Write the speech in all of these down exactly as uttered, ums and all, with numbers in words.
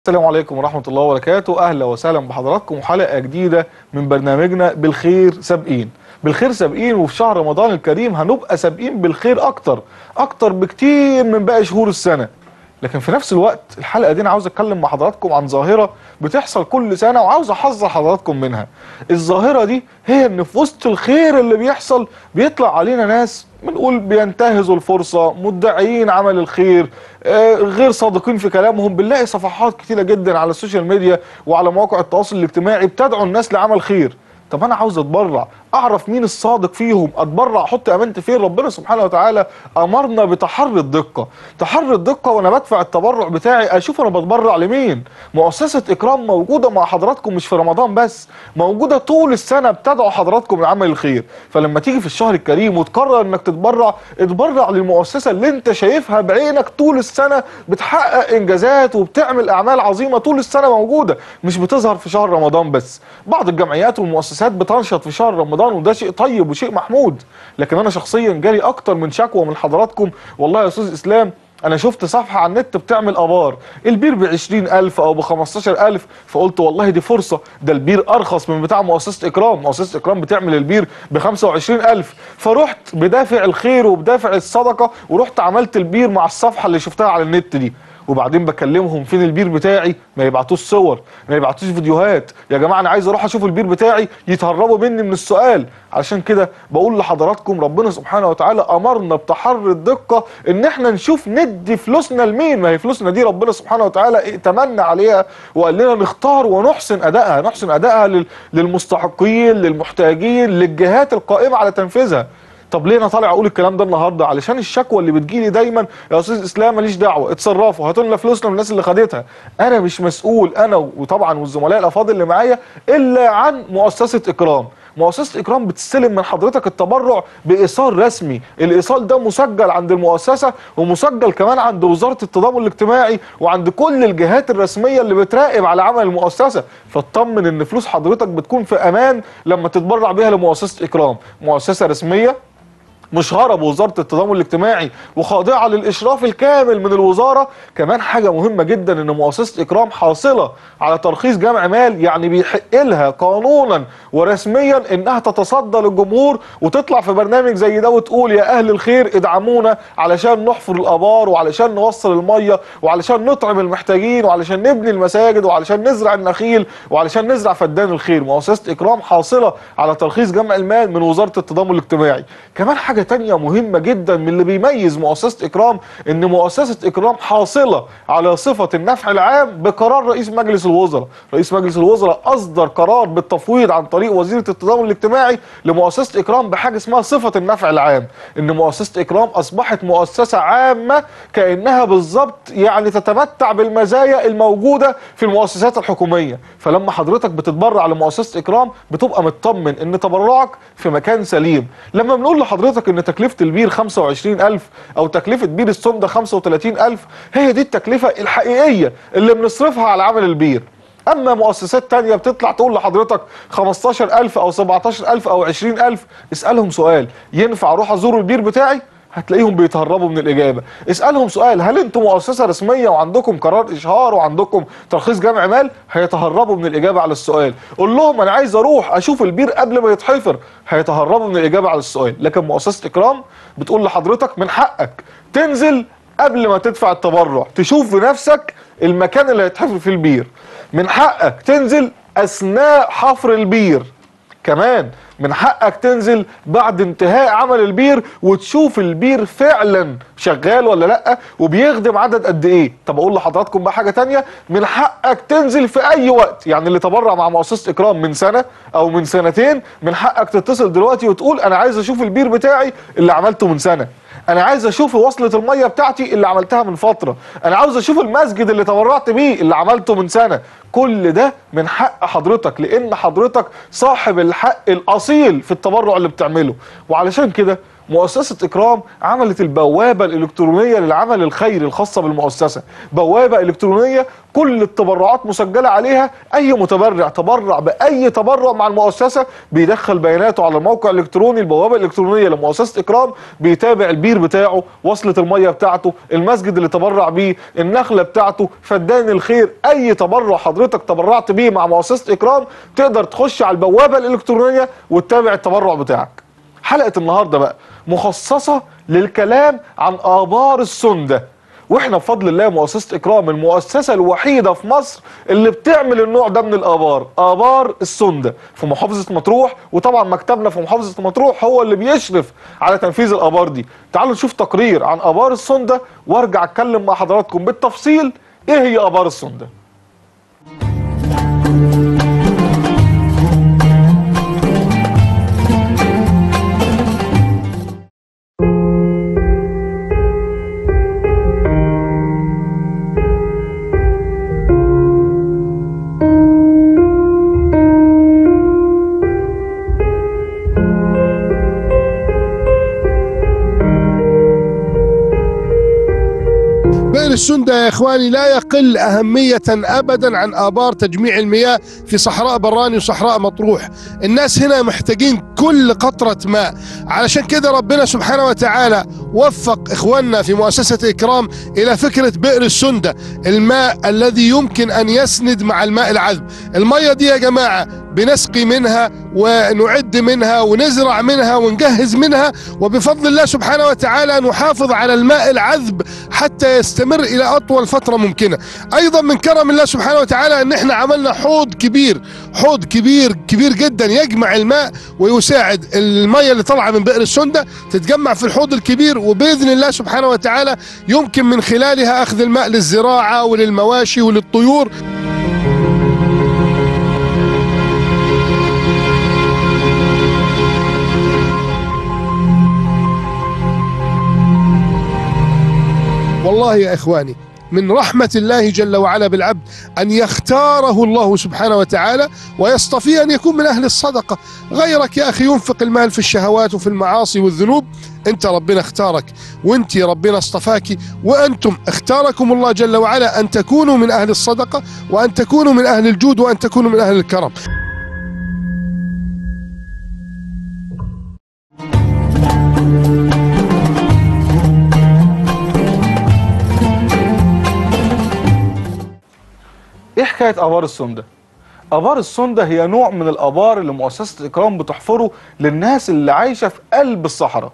السلام عليكم ورحمة الله وبركاته. أهلا وسهلا بحضراتكم وحلقة جديدة من برنامجنا بالخير سابقين. بالخير سابقين، وفي شهر رمضان الكريم هنبقى سابقين بالخير أكتر أكتر بكتير من باقي شهور السنة. لكن في نفس الوقت الحلقة دي أنا عاوز أتكلم مع حضراتكم عن ظاهرة بتحصل كل سنة وعاوز أحذر حضراتكم منها. الظاهرة دي هي إن في وسط الخير اللي بيحصل بيطلع علينا ناس بنقول بينتهزوا الفرصة، مدعيين عمل الخير، آه غير صادقين في كلامهم. بنلاقي صفحات كتيرة جدا على السوشيال ميديا وعلى مواقع التواصل الاجتماعي بتدعو الناس لعمل خير. طب انا عاوز اتبرع، اعرف مين الصادق فيهم، اتبرع احط امانتي فين. ربنا سبحانه وتعالى امرنا بتحري الدقه، تحري الدقه وانا بدفع التبرع بتاعي اشوف انا بتبرع لمين. مؤسسه اكرام موجوده مع حضراتكم مش في رمضان بس، موجوده طول السنه بتدعو حضراتكم لعمل الخير. فلما تيجي في الشهر الكريم وتقرر انك تتبرع، اتبرع للمؤسسه اللي انت شايفها بعينك طول السنه بتحقق انجازات وبتعمل اعمال عظيمه طول السنه موجوده، مش بتظهر في شهر رمضان بس. بعض الجمعيات والمؤسسات بتنشط في شهر رمضان وده شيء طيب وشيء محمود، لكن انا شخصيا جالي اكتر من شكوى من حضراتكم. والله يا استاذ اسلام انا شفت صفحه على النت بتعمل ابار، البير ب عشرين ألف او ب خمستاشر ألف، فقلت والله دي فرصه، ده البير ارخص من بتاع مؤسسه اكرام. مؤسسه اكرام بتعمل البير ب خمسة وعشرين ألف، فرحت بدافع الخير وبدافع الصدقه ورحت عملت البير مع الصفحه اللي شفتها على النت دي. وبعدين بكلمهم فين البير بتاعي، ما يبعتوش صور، ما يبعتوش فيديوهات. يا جماعه انا عايز اروح اشوف البير بتاعي، يتهربوا مني من السؤال. علشان كده بقول لحضراتكم ربنا سبحانه وتعالى امرنا بتحري الدقه ان احنا نشوف ندي فلوسنا لمين. ما هي فلوسنا دي ربنا سبحانه وتعالى ائتمنا عليها وقال لنا نختار ونحسن ادائها، نحسن ادائها للمستحقين، للمحتاجين، للجهات القائمه على تنفيذها. طب ليه انا طالع اقول الكلام ده النهارده؟ علشان الشكوى اللي بتجيلي دايما يا استاذ اسلام ماليش دعوه، اتصرفوا، هاتوا لنا فلوسنا من الناس اللي خدتها. انا مش مسؤول، انا وطبعا والزملاء الافاضل اللي معايا، الا عن مؤسسه اكرام. مؤسسه اكرام بتستلم من حضرتك التبرع بايصال رسمي، الايصال ده مسجل عند المؤسسه ومسجل كمان عند وزاره التضامن الاجتماعي وعند كل الجهات الرسميه اللي بتراقب على عمل المؤسسه. فاطمن ان فلوس حضرتك بتكون في امان لما تتبرع بيها لمؤسسه اكرام، مؤسسه رسميه مشهرة بوزارة التضامن الاجتماعي وخاضعة للإشراف الكامل من الوزارة. كمان حاجة مهمة جدا إن مؤسسة إكرام حاصلة على ترخيص جمع مال، يعني بيحق لها قانونا ورسميا إنها تتصدى للجمهور وتطلع في برنامج زي ده وتقول يا أهل الخير ادعمونا علشان نحفر الآبار وعلشان نوصل المية وعلشان نطعم المحتاجين وعلشان نبني المساجد وعلشان نزرع النخيل وعلشان نزرع فدان الخير. مؤسسة إكرام حاصلة على ترخيص جمع المال من وزارة التضامن الاجتماعي. كمان حاجة تانية مهمة جدا من اللي بيميز مؤسسة إكرام إن مؤسسة إكرام حاصلة على صفة النفع العام بقرار رئيس مجلس الوزراء. رئيس مجلس الوزراء أصدر قرار بالتفويض عن طريق وزيرة التضامن الاجتماعي لمؤسسة إكرام بحاجة اسمها صفة النفع العام، إن مؤسسة إكرام أصبحت مؤسسة عامة كأنها بالظبط يعني تتمتع بالمزايا الموجودة في المؤسسات الحكومية. فلما حضرتك بتتبرع لمؤسسة إكرام بتبقى مطمن إن تبرعك في مكان سليم. لما بنقول لحضرتك إن تكلفة البير خمسة وعشرين ألف أو تكلفة بير السمدة خمسة وتلاتين ألف، هي دي التكلفة الحقيقية اللي بنصرفها على عمل البير. أما مؤسسات تانية بتطلع تقول لحضرتك خمستاشر ألف أو سبعتاشر ألف أو عشرين ألف، اسألهم سؤال ينفع أروح أزور البير بتاعي؟ هتلاقيهم بيتهربوا من الإجابة. اسألهم سؤال هل انتم مؤسسة رسمية وعندكم قرار إشهار وعندكم ترخيص جمع مال؟ هيتهربوا من الإجابة على السؤال. قول لهم أنا عايز أروح أشوف البير قبل ما يتحفر، هيتهربوا من الإجابة على السؤال. لكن مؤسسة إكرام بتقول لحضرتك من حقك تنزل قبل ما تدفع التبرع تشوف بنفسك المكان اللي هيتحفر فيه البير، من حقك تنزل أثناء حفر البير، كمان من حقك تنزل بعد انتهاء عمل البير وتشوف البير فعلا شغال ولا لا وبيخدم عدد قد ايه. طب اقول لحضراتكم بقى حاجه تانية، من حقك تنزل في اي وقت. يعني اللي تبرع مع مؤسسه اكرام من سنه او من سنتين، من حقك تتصل دلوقتي وتقول انا عايز اشوف البير بتاعي اللي عملته من سنه، انا عايز اشوف وصلة المية بتاعتي اللي عملتها من فترة، انا عاوز اشوف المسجد اللي تبرعت بيه اللي عملته من سنة. كل ده من حق حضرتك لان حضرتك صاحب الحق الاصيل في التبرع اللي بتعمله. وعلشان كده مؤسسة إكرام عملت البوابة الإلكترونية للعمل الخيري الخاصة بالمؤسسة، بوابة إلكترونية كل التبرعات مسجلة عليها. أي متبرع تبرع بأي تبرع مع المؤسسة بيدخل بياناته على الموقع الإلكتروني، البوابة الإلكترونية لمؤسسة إكرام، بيتابع البير بتاعه، وصلة المية بتاعته، المسجد اللي تبرع بيه، النخلة بتاعته، فدان الخير. أي تبرع حضرتك تبرعت بيه مع مؤسسة إكرام تقدر تخش على البوابة الإلكترونية وتتابع التبرع بتاعك. حلقة النهاردة بقى مخصصة للكلام عن آبار السندة، واحنا بفضل الله مؤسسة إكرام المؤسسة الوحيدة في مصر اللي بتعمل النوع ده من الآبار، آبار السندة في محافظة مطروح. وطبعا مكتبنا في محافظة مطروح هو اللي بيشرف على تنفيذ الآبار دي. تعالوا نشوف تقرير عن آبار السندة وارجع اتكلم مع حضراتكم بالتفصيل ايه هي آبار السندة. بئر السندة يا إخواني لا يقل أهمية أبدا عن آبار تجميع المياه في صحراء براني وصحراء مطروح. الناس هنا محتاجين كل قطرة ماء، علشان كده ربنا سبحانه وتعالى وفق إخواننا في مؤسسة إكرام إلى فكرة بئر السندة، الماء الذي يمكن أن يسند مع الماء العذب. المية دي يا جماعة بنسقي منها ونعد منها ونزرع منها ونجهز منها، وبفضل الله سبحانه وتعالى نحافظ على الماء العذب حتى يستمر إلى أطول فترة ممكنة. أيضا من كرم الله سبحانه وتعالى أن احنا عملنا حوض كبير، حوض كبير كبير جدا يجمع الماء ويساعد المية اللي طالعة من بئر السندة تتجمع في الحوض الكبير، وبإذن الله سبحانه وتعالى يمكن من خلالها أخذ الماء للزراعة وللمواشي وللطيور. والله يا إخواني من رحمة الله جل وعلا بالعبد أن يختاره الله سبحانه وتعالى ويصطفيه أن يكون من أهل الصدقة. غيرك يا أخي ينفق المال في الشهوات وفي المعاصي والذنوب، أنت ربنا اختارك وأنت ربنا اصطفاك، وأنتم اختاركم الله جل وعلا أن تكونوا من أهل الصدقة وأن تكونوا من أهل الجود وأن تكونوا من أهل الكرم. ايه حكايه ابار السندة؟ ابار السندة هي نوع من الابار اللي مؤسسه اكرام بتحفره للناس اللي عايشه في قلب الصحراء.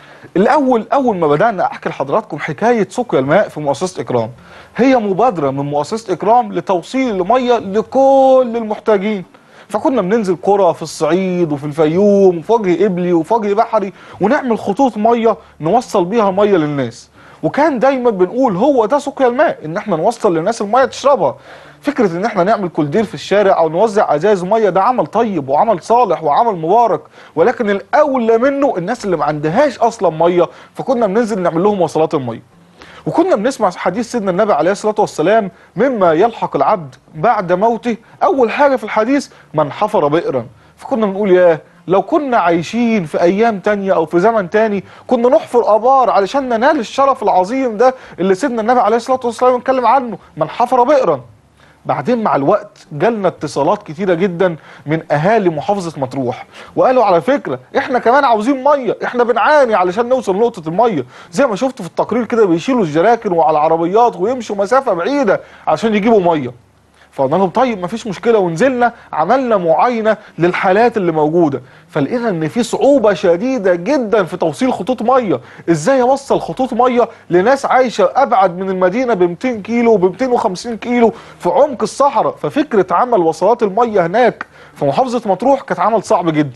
الاول اول ما بدانا احكي لحضراتكم حكايه سقيا الماء في مؤسسه اكرام، هي مبادره من مؤسسه اكرام لتوصيل الميه لكل المحتاجين. فكنا بننزل قرى في الصعيد وفي الفيوم وفي وجه قبلي وفي وجه بحري ونعمل خطوط ميه نوصل بيها ميه للناس، وكان دايما بنقول هو ده سقيا الماء، ان احنا نوصل للناس الميه تشربها. فكره ان احنا نعمل كولدير في الشارع او نوزع ازاز ميه ده عمل طيب وعمل صالح وعمل مبارك، ولكن الاولى منه الناس اللي ما عندهاش اصلا ميه، فكنا بننزل نعمل لهم وصلات الميه. وكنا بنسمع حديث سيدنا النبي عليه الصلاه والسلام مما يلحق العبد بعد موته، اول حاجه في الحديث من حفر بئرا. فكنا بنقول ياه لو كنا عايشين في ايام تانية او في زمن تاني كنا نحفر ابار علشان ننال الشرف العظيم ده اللي سيدنا النبي عليه الصلاه والسلام اتكلم عنه، من حفر بئرا. بعدين مع الوقت جالنا اتصالات كتيره جدا من اهالي محافظه مطروح وقالوا على فكره احنا كمان عاوزين ميه، احنا بنعاني علشان نوصل لنقطه الميه، زي ما شفتوا في التقرير كده بيشيلوا الجراكن وعلى العربيات ويمشوا مسافه بعيده عشان يجيبوا ميه. فقلنا لهم طيب مفيش مشكله، ونزلنا عملنا معاينه للحالات اللي موجوده، فلقينا ان في صعوبه شديده جدا في توصيل خطوط ميه. ازاي اوصل خطوط ميه لناس عايشه ابعد من المدينه ب مئتين كيلو وب مئتين وخمسين كيلو في عمق الصحراء؟ ففكره عمل وصلات الميه هناك في محافظه مطروح كانت عمل صعب جدا.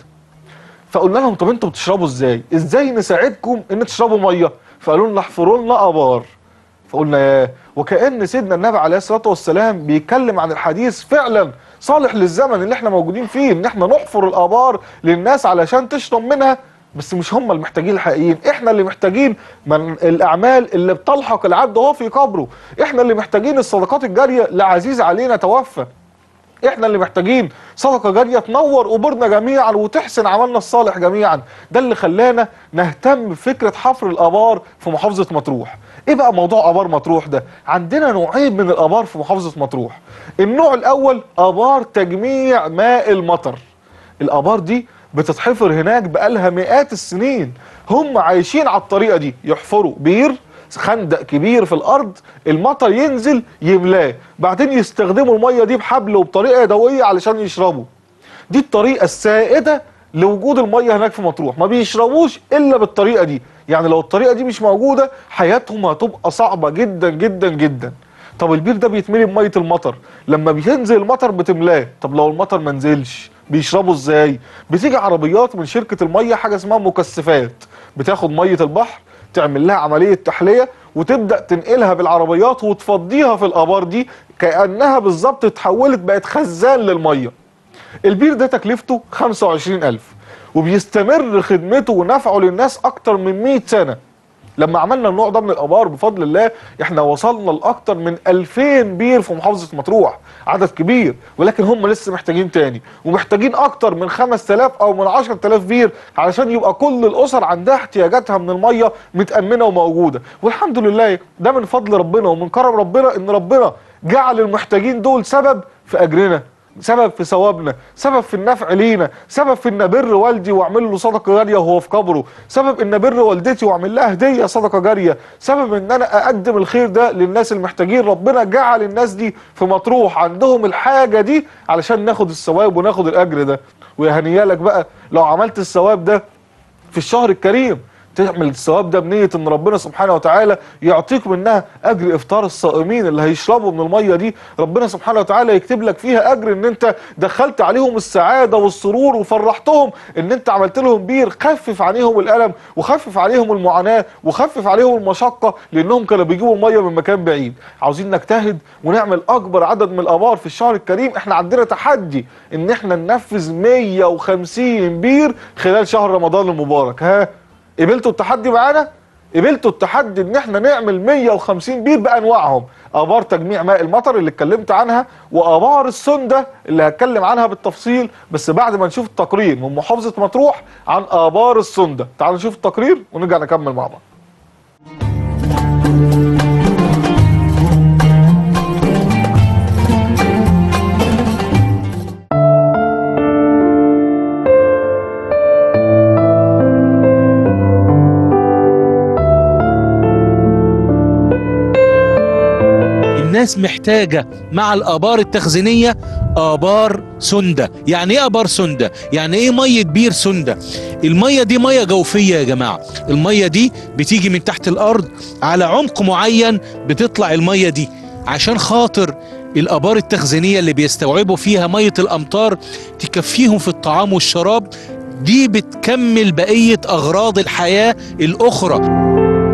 فقلنا لهم طب انتوا بتشربوا ازاي؟ ازاي نساعدكم ان تشربوا ميه؟ فقالوا لنا احفروا لنا ابار. فقلنا ياه، وكأن سيدنا النبي عليه الصلاة والسلام بيتكلم عن الحديث فعلا صالح للزمن اللي احنا موجودين فيه، ان احنا نحفر الابار للناس علشان تشرب منها. بس مش هم المحتاجين الحقيقيين، احنا اللي محتاجين من الاعمال اللي بتلحق العبد وهو في قبره، احنا اللي محتاجين الصدقات الجارية لعزيز علينا توفى. احنا اللي محتاجين صدقه جاريه تنور قبورنا جميعا وتحسن عملنا الصالح جميعا. ده اللي خلانا نهتم بفكره حفر الابار في محافظه مطروح. ايه بقى موضوع ابار مطروح ده؟ عندنا نوعين من الابار في محافظه مطروح. النوع الاول ابار تجميع ماء المطر. الابار دي بتتحفر هناك بقالها مئات السنين، هم عايشين على الطريقه دي، يحفروا بير خندق كبير في الارض، المطر ينزل يملاه، بعدين يستخدموا الميه دي بحبل وبطريقه يدويه علشان يشربوا. دي الطريقه السائده لوجود الميه هناك في مطروح، ما بيشربوش الا بالطريقه دي. يعني لو الطريقه دي مش موجوده حياتهم هتبقى صعبه جدا جدا جدا. طب البير ده بيتملي بميه المطر، لما بينزل المطر بتملاه. طب لو المطر ما نزلش بيشربوا ازاي؟ بتيجي عربيات من شركه الميه، حاجه اسمها مكثفات، بتاخد ميه البحر تعمل لها عمليه تحليه وتبدا تنقلها بالعربيات وتفضيها في الابار دي، كانها بالظبط اتحولت بقت خزان للميه. البير ده تكلفته خمسة وعشرين ألف وبيستمر خدمته ونفعه للناس اكتر من مئة سنه. لما عملنا النوع ده من الابار بفضل الله احنا وصلنا لاكتر من ألفين بير في محافظه مطروح، عدد كبير، ولكن هم لسه محتاجين تاني، ومحتاجين اكتر من خمسة آلاف او من عشرة آلاف بير علشان يبقى كل الاسر عندها احتياجاتها من الميه متامنه وموجوده. والحمد لله ده من فضل ربنا ومن كرم ربنا، ان ربنا جعل المحتاجين دول سبب في اجرنا، سبب في ثوابنا، سبب في النفع لينا، سبب في ان بر والدي واعمل له صدقه جاريه وهو في قبره، سبب ان بر والدتي واعمل لها هديه صدقه جاريه، سبب ان انا اقدم الخير ده للناس المحتاجين. ربنا جعل الناس دي في مطروح عندهم الحاجه دي علشان ناخد الثواب وناخد الاجر ده. ويا هنيالك بقى لو عملت الثواب ده في الشهر الكريم، تعمل الثواب ده بنيه ان ربنا سبحانه وتعالى يعطيك منها اجر افطار الصائمين اللي هيشربوا من الميه دي. ربنا سبحانه وتعالى يكتب لك فيها اجر ان انت دخلت عليهم السعاده والسرور وفرحتهم، ان انت عملت لهم بير خفف عليهم الالم وخفف عليهم المعاناه وخفف عليهم المشقه، لانهم كانوا بيجيبوا الميه من مكان بعيد. عاوزين نجتهد ونعمل اكبر عدد من الابار في الشهر الكريم. احنا عندنا تحدي ان احنا ننفذ مئة وخمسين بير خلال شهر رمضان المبارك. ها، قبلتوا التحدي معانا؟ قبلتوا التحدي ان احنا نعمل مئة وخمسين بير بانواعهم، ابار تجميع ماء المطر اللي اتكلمت عنها، وابار السنده اللي هتكلم عنها بالتفصيل بس بعد ما نشوف التقرير من محافظه مطروح عن ابار السنده. تعالوا نشوف التقرير ونرجع نكمل مع بعض. الناس محتاجة مع الآبار التخزينية آبار سندة. يعني ايه آبار سندة؟ يعني ايه مية بير سندة؟ المية دي مية جوفية يا جماعة، المية دي بتيجي من تحت الأرض على عمق معين، بتطلع المية دي عشان خاطر الآبار التخزينية اللي بيستوعبوا فيها مية الأمطار تكفيهم في الطعام والشراب، دي بتكمل بقية أغراض الحياة الأخرى.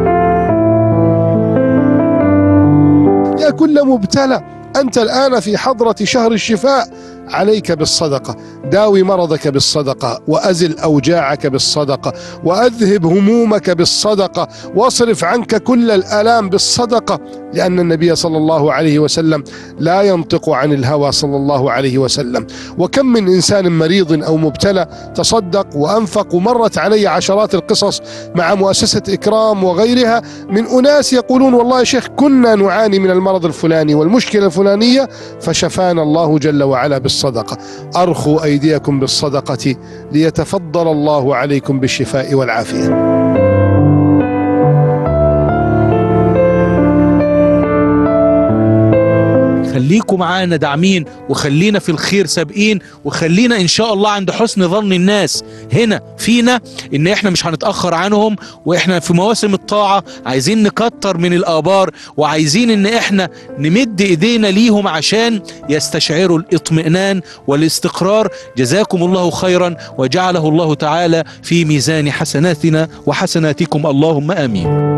يا كل مبتلى، أنت الآن في حضرة شهر الشفاء، عليك بالصدقة، داوي مرضك بالصدقة، وأزل أوجاعك بالصدقة، وأذهب همومك بالصدقة، واصرف عنك كل الآلام بالصدقة، لأن النبي صلى الله عليه وسلم لا ينطق عن الهوى صلى الله عليه وسلم. وكم من إنسان مريض أو مبتلى تصدق وأنفق، ومرت علي عشرات القصص مع مؤسسة إكرام وغيرها من أناس يقولون والله يا شيخ كنا نعاني من المرض الفلاني والمشكلة الفلانية فشفانا الله جل وعلا بالصدقة. أرخوا أيديكم بالصدقة ليتفضل الله عليكم بالشفاء والعافية. خليكم معانا داعمين، وخلينا في الخير سابقين، وخلينا ان شاء الله عند حسن ظن الناس هنا فينا ان احنا مش هنتأخر عنهم، واحنا في مواسم الطاعة عايزين نكتر من الآبار، وعايزين ان احنا نمد ايدينا ليهم عشان يستشعروا الاطمئنان والاستقرار. جزاكم الله خيرا وجعله الله تعالى في ميزان حسناتنا وحسناتكم، اللهم آمين.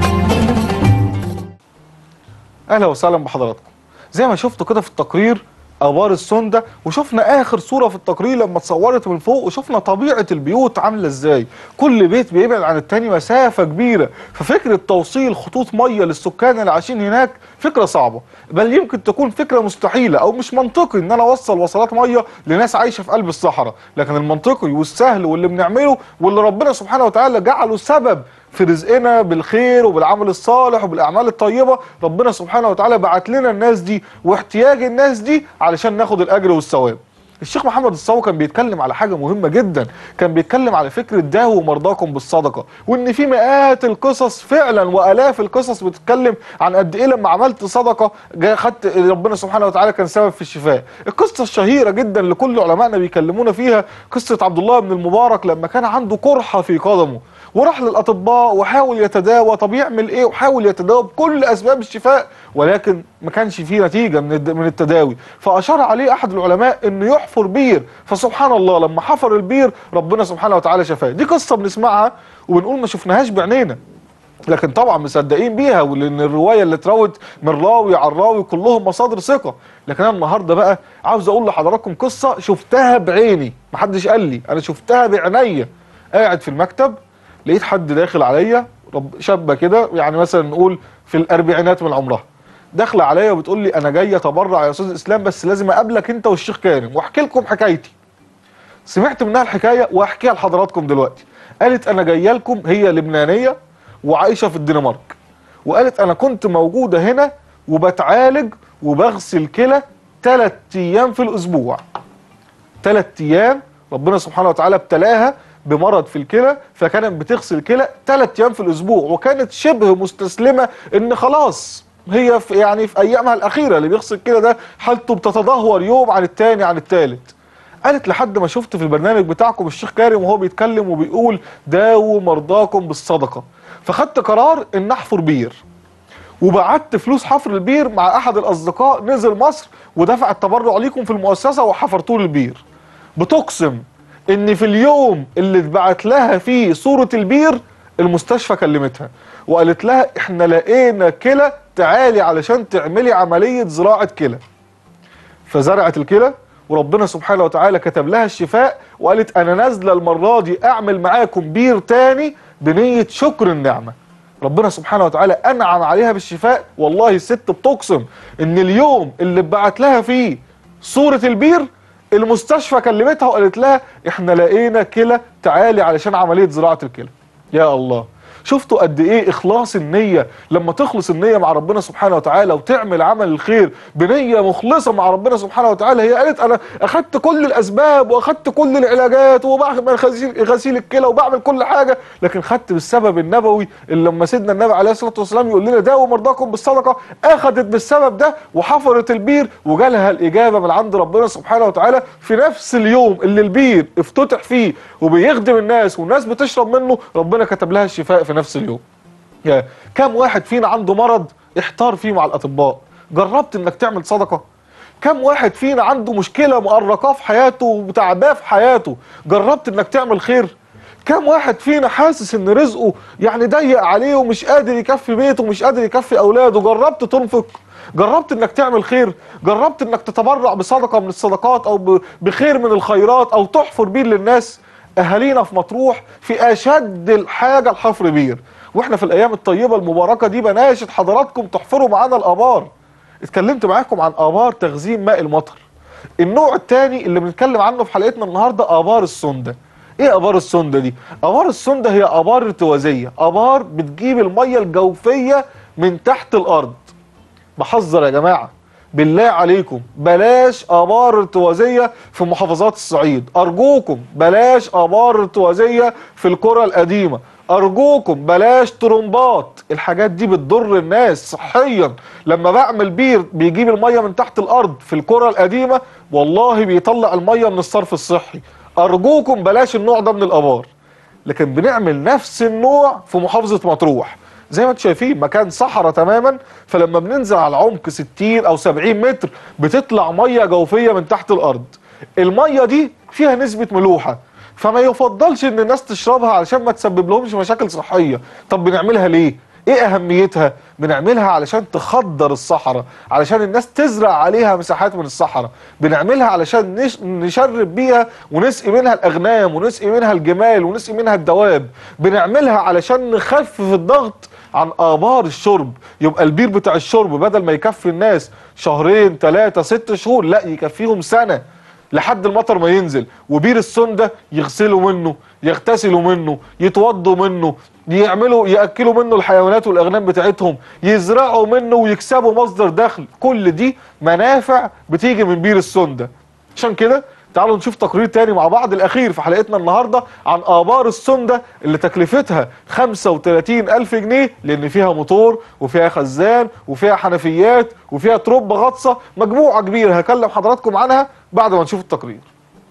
اهلا وسهلا بحضراتكم. زي ما شفتوا كده في التقرير، ابار السنده، وشفنا اخر صوره في التقرير لما اتصورت من فوق، وشفنا طبيعه البيوت عامله ازاي، كل بيت بيبعد عن التاني مسافه كبيره. ففكره توصيل خطوط ميه للسكان اللي عايشين هناك فكره صعبه، بل يمكن تكون فكره مستحيله او مش منطقي ان انا اوصل وصلات ميه لناس عايشه في قلب الصحراء. لكن المنطقي والسهل واللي بنعمله واللي ربنا سبحانه وتعالى جعله سبب في رزقنا بالخير وبالعمل الصالح وبالاعمال الطيبه، ربنا سبحانه وتعالى بعت لنا الناس دي واحتياج الناس دي علشان ناخد الاجر والثواب. الشيخ محمد الصاوي كان بيتكلم على حاجه مهمه جدا، كان بيتكلم على فكره داووا مرضاكم بالصدقه، وان في مئات القصص فعلا والاف القصص بتتكلم عن قد ايه لما عملت صدقه جاي خدت ربنا سبحانه وتعالى كان سبب في الشفاء. القصه الشهيره جدا اللي كل علمائنا بيكلمونا فيها قصه عبد الله بن المبارك لما كان عنده قرحه في قدمه وراح للاطباء وحاول يتداوى. طب يعمل ايه؟ وحاول يتداوى بكل اسباب الشفاء، ولكن ما كانش فيه نتيجه من من التداوي. فاشار عليه احد العلماء انه يحفر بير، فسبحان الله لما حفر البير ربنا سبحانه وتعالى شفاه. دي قصه بنسمعها وبنقول ما شفناهاش بعينينا، لكن طبعا مصدقين بيها، ولان الروايه اللي اتروت من راوي عن راوي كلهم مصادر ثقه. لكن انا النهارده بقى عاوز اقول لحضراتكم قصه شفتها بعيني، محدش قال لي، انا شفتها بعينيا. قاعد في المكتب لقيت حد داخل عليا، شابه كده يعني مثلا نقول في الاربعينات من عمرها، داخله عليا وبتقول لي انا جايه اتبرع يا استاذ اسلام بس لازم اقابلك انت والشيخ كارم واحكي لكم حكايتي. سمعت منها الحكايه واحكيها لحضراتكم دلوقتي. قالت انا جايه لكم، هي لبنانيه وعايشه في الدنمارك، وقالت انا كنت موجوده هنا وبتعالج وبغسل كلى ثلاث ايام في الاسبوع. ثلاث ايام ربنا سبحانه وتعالى ابتلاها بمرض في الكلى، فكانت بتغسل كلى ثلاث ايام في الاسبوع، وكانت شبه مستسلمه ان خلاص هي في يعني في ايامها الاخيره اللي بيغسل كلى ده حالته بتتدهور يوم عن الثاني عن الثالث. قالت لحد ما شفت في البرنامج بتاعكم الشيخ كارم وهو بيتكلم وبيقول داووا مرضاكم بالصدقه، فخدت قرار ان احفر بير، وبعت فلوس حفر البير مع احد الاصدقاء نزل مصر ودفع التبرع ليكم في المؤسسه وحفرتوا له البير. بتقسم ان في اليوم اللي اتبعت لها فيه صورة البير المستشفى كلمتها وقالت لها احنا لقينا كلى، تعالي علشان تعملي عملية زراعة كلى. فزرعت الكلى وربنا سبحانه وتعالى كتب لها الشفاء، وقالت انا نازله المرة دي اعمل معاكم بير تاني بنية شكر النعمة. ربنا سبحانه وتعالى انعم عليها بالشفاء. والله الست بتقسم ان اليوم اللي اتبعت لها فيه صورة البير المستشفى كلمتها وقالت لها احنا لقينا كلى، تعالي علشان عملية زراعة الكلى. يا الله، شفتوا قد ايه اخلاص النية؟ لما تخلص النية مع ربنا سبحانه وتعالى وتعمل عمل الخير بنية مخلصة مع ربنا سبحانه وتعالى. هي قالت انا اخدت كل الاسباب واخدت كل العلاجات وبعمل غسيل الكلى وبعمل كل حاجة، لكن خدت بالسبب النبوي اللي لما سيدنا النبي عليه الصلاة والسلام يقول لنا داووا مرضاكم بالصدقة، اخدت بالسبب ده وحفرت البير وجالها الاجابة من عند ربنا سبحانه وتعالى في نفس اليوم اللي البير افتتح فيه وبيخدم الناس والناس بتشرب منه، ربنا كتب لها الشفاء في نفس اليوم. يا كم واحد فينا عنده مرض احتار فيه مع الاطباء، جربت انك تعمل صدقه؟ كم واحد فينا عنده مشكله مؤرقاه في حياته وتعباه في حياته، جربت انك تعمل خير؟ كم واحد فينا حاسس ان رزقه يعني ضيق عليه ومش قادر يكفي بيته ومش قادر يكفي اولاده، جربت تنفق؟ جربت انك تعمل خير؟ جربت انك تتبرع بصدقه من الصدقات او بخير من الخيرات او تحفر بير للناس؟ اهالينا في مطروح في اشد الحاجه لحفر بير، واحنا في الايام الطيبه المباركه دي بناشد حضراتكم تحفروا معانا الابار. اتكلمت معاكم عن ابار تخزين ماء المطر. النوع الثاني اللي بنتكلم عنه في حلقتنا النهارده ابار السنده. ايه ابار السنده دي؟ ابار السنده هي ابار ارتوازيه، ابار بتجيب الميه الجوفيه من تحت الارض. بحذر يا جماعه بالله عليكم بلاش ابار ارتوازيه في محافظات الصعيد، ارجوكم بلاش ابار ارتوازيه في القرى القديمه، ارجوكم بلاش طرمبات، الحاجات دي بتضر الناس صحيا. لما بعمل بير بيجيب الميه من تحت الارض في القرى القديمه والله بيطلع الميه من الصرف الصحي، ارجوكم بلاش النوع ده من الابار. لكن بنعمل نفس النوع في محافظه مطروح، زي ما انتم شايفين مكان صحراء تماما، فلما بننزل على عمق ستين او سبعين متر بتطلع ميه جوفيه من تحت الارض. الميه دي فيها نسبه ملوحه، فما يفضلش ان الناس تشربها علشان ما تسبب لهمش مشاكل صحيه. طب بنعملها ليه؟ ايه اهميتها؟ بنعملها علشان تخضر الصحراء، علشان الناس تزرع عليها مساحات من الصحراء، بنعملها علشان نش... نشرب بيها ونسقي منها الاغنام ونسقي منها الجمال ونسقي منها الدواب، بنعملها علشان نخفف الضغط عن آبار الشرب. يبقى البير بتاع الشرب بدل ما يكفي الناس شهرين ثلاثة ست شهور، لا يكفيهم سنة لحد المطر ما ينزل. وبير السندة يغسلوا منه، يغتسلوا منه، يتوضوا منه، يعملوا يأكلوا منه الحيوانات والأغنام بتاعتهم، يزرعوا منه ويكسبوا مصدر دخل. كل دي منافع بتيجي من بير السندة. عشان كده تعالوا نشوف تقرير تاني مع بعض، الأخير في حلقتنا النهاردة، عن آبار السندة اللي تكلفتها خمسة وثلاثين ألف جنيه، لأن فيها موتور وفيها خزان وفيها حنفيات وفيها تربة غطسة، مجموعة كبيرة هكلم حضراتكم عنها بعد ما نشوف التقرير.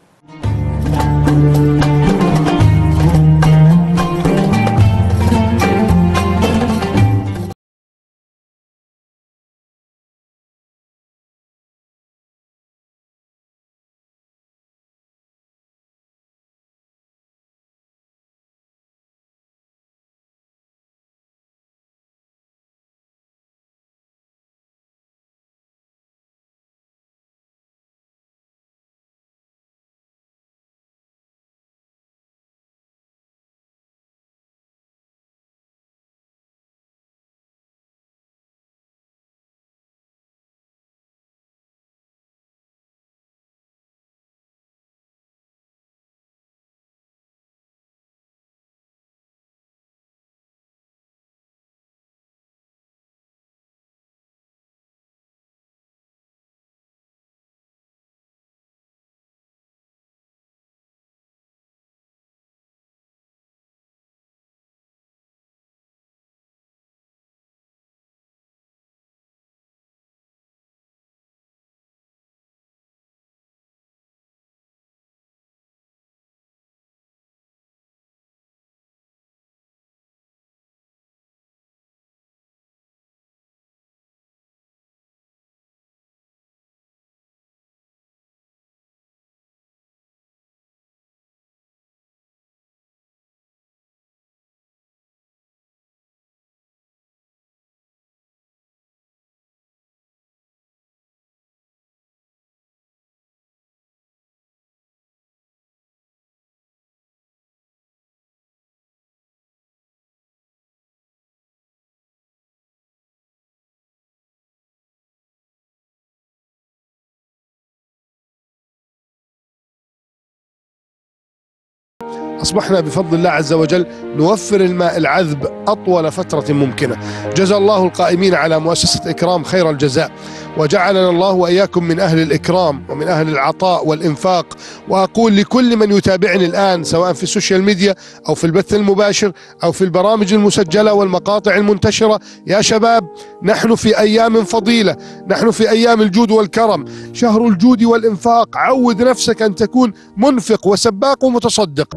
أصبحنا بفضل الله عز وجل نوفر الماء العذب أطول فترة ممكنة. جزا الله القائمين على مؤسسة إكرام خير الجزاء، وجعلنا الله وإياكم من أهل الإكرام ومن أهل العطاء والإنفاق. وأقول لكل من يتابعني الآن سواء في السوشيال ميديا أو في البث المباشر أو في البرامج المسجلة والمقاطع المنتشرة، يا شباب نحن في أيام فضيلة، نحن في أيام الجود والكرم، شهر الجود والإنفاق. عود نفسك أن تكون منفق وسباق ومتصدق.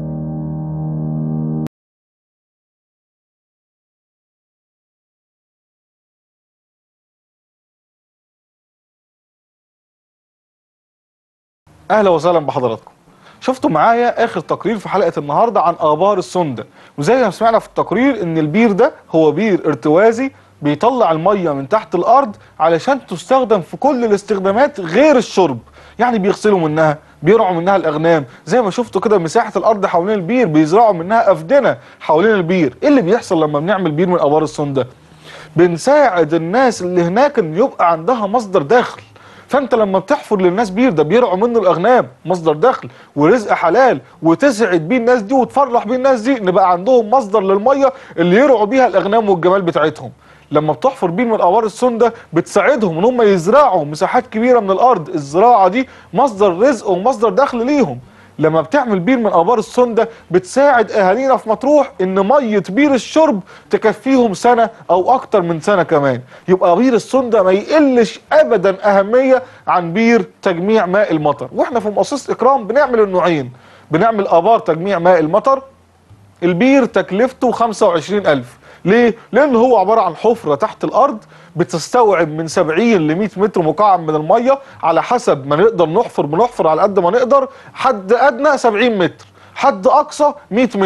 اهلا وسهلا بحضراتكم. شفتوا معايا اخر تقرير في حلقه النهارده عن ابار السندة، وزي ما سمعنا في التقرير ان البير ده هو بير ارتوازي بيطلع الميه من تحت الارض علشان تستخدم في كل الاستخدامات غير الشرب. يعني بيغسلوا منها، بيرعوا منها الاغنام، زي ما شفتوا كده مساحه الارض حوالين البير بيزرعوا منها افدنه حوالين البير. ايه اللي بيحصل لما بنعمل بير من ابار السندة؟ بنساعد الناس اللي هناك ان يبقى عندها مصدر دخل. فانت لما بتحفر للناس بير ده بيرعوا منه الاغنام، مصدر دخل ورزق حلال، وتسعد بيه الناس دي وتفرح بيه الناس دي ان بقى عندهم مصدر للميه اللي يرعوا بيها الاغنام والجمال بتاعتهم. لما بتحفر بير من ابار السندة بتساعدهم ان هم يزرعوا مساحات كبيره من الارض، الزراعه دي مصدر رزق ومصدر دخل ليهم. لما بتعمل بير من ابار السندة بتساعد اهالينا في مطروح ان ميه بير الشرب تكفيهم سنه او اكتر من سنه كمان. يبقى بير السندة ما يقلش ابدا اهميه عن بير تجميع ماء المطر. واحنا في مؤسسه اكرام بنعمل النوعين، بنعمل ابار تجميع ماء المطر. البير تكلفته خمسة وعشرين ألف. ليه؟ لأن هو عبارة عن حفرة تحت الأرض بتستوعب من سبعين ل مية متر مكعب من المية، على حسب ما نقدر نحفر بنحفر على قد ما نقدر. حد أدنى سبعين متر، حد أقصى مية متر.